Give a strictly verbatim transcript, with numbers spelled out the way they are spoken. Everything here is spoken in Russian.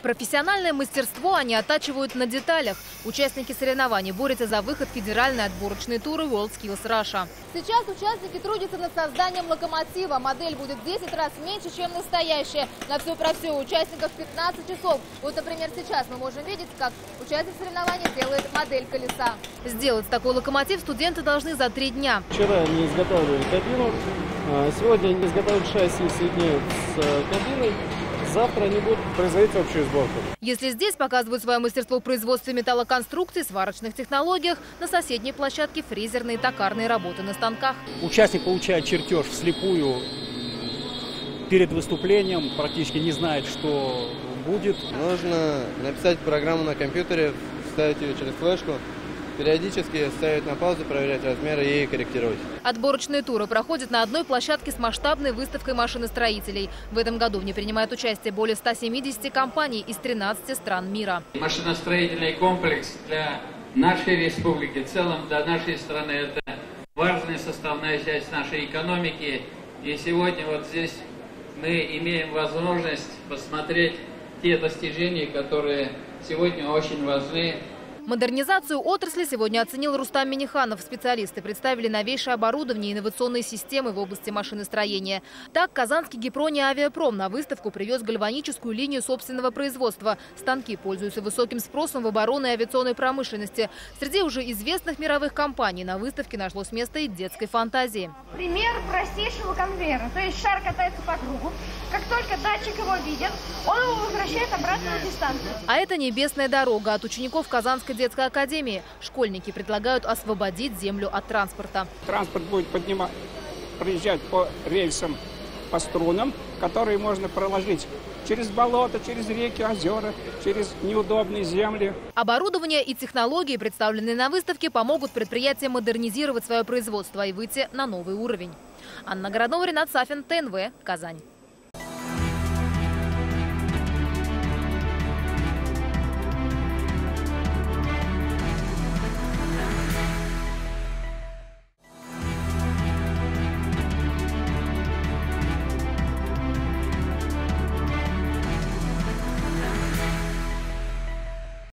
Профессиональное мастерство они оттачивают на деталях. Участники соревнований борются за выход в федеральные отборочные туры WorldSkills Russia. Сейчас участники трудятся над созданием локомотива. Модель будет в десять раз меньше, чем настоящая. На все про все у участников пятнадцать часов. Вот, например, сейчас мы можем видеть, как участник соревнований делает модель колеса. Сделать такой локомотив студенты должны за три дня. Вчера они изготавливали кабину, сегодня они изготавливают шасси, соединяют с кабиной. Завтра они будут производить общую сборку. Если здесь показывают свое мастерство в производстве металлоконструкций, сварочных технологиях, на соседней площадке фрезерные и токарные работы на станках. Участник получает чертеж вслепую перед выступлением, практически не знает, что будет. Нужно написать программу на компьютере, вставить ее через флешку, периодически ставить на паузу, проверять размеры и корректировать. Отборочные туры проходят на одной площадке с масштабной выставкой машиностроителей. В этом году в ней принимают участие более ста семидесяти компаний из тринадцати стран мира. Машиностроительный комплекс для нашей республики, в целом для нашей страны, это важная составная часть нашей экономики. И сегодня вот здесь мы имеем возможность посмотреть те достижения, которые сегодня очень важны. Модернизацию отрасли сегодня оценил Рустам Миниханов. Специалисты представили новейшее оборудование и инновационные системы в области машиностроения. Так, казанский Гипрони Авиапром на выставку привез гальваническую линию собственного производства. Станки пользуются высоким спросом в оборонной и авиационной промышленности. Среди уже известных мировых компаний на выставке нашлось место и детской фантазии. Пример простейшего конвейера. То есть шар катается по кругу. Как только датчик его видит, он его возвращает обратно на дистанцию. А это небесная дорога от учеников Казанской детской академии. Школьники предлагают освободить землю от транспорта. Транспорт будет поднимать, проезжать по рельсам, по струнам, которые можно проложить через болото, через реки, озера, через неудобные земли. Оборудование и технологии, представленные на выставке, помогут предприятиям модернизировать свое производство и выйти на новый уровень. Анна Городова, Ренат Сафин, ТНВ, Казань.